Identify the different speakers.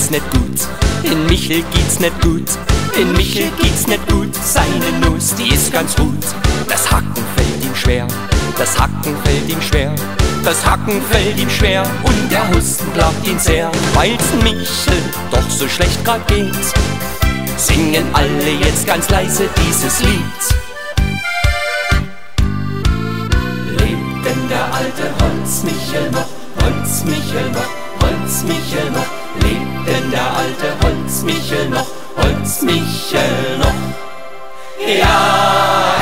Speaker 1: geht's nicht gut, in Michel geht's nicht gut, in Michel geht's nicht gut, seine Nuss, die ist ganz gut. Das Hacken fällt ihm schwer, das Hacken fällt ihm schwer, das Hacken fällt ihm schwer und der Husten plagt ihn sehr. Weil's Michel doch so schlecht grad geht, singen alle jetzt ganz leise dieses Lied. Lebt denn der alte Holzmichel noch, Holzmichel noch, Holzmichel noch? Lebt denn der alte Holzmichel noch, Holzmichel noch? Ja!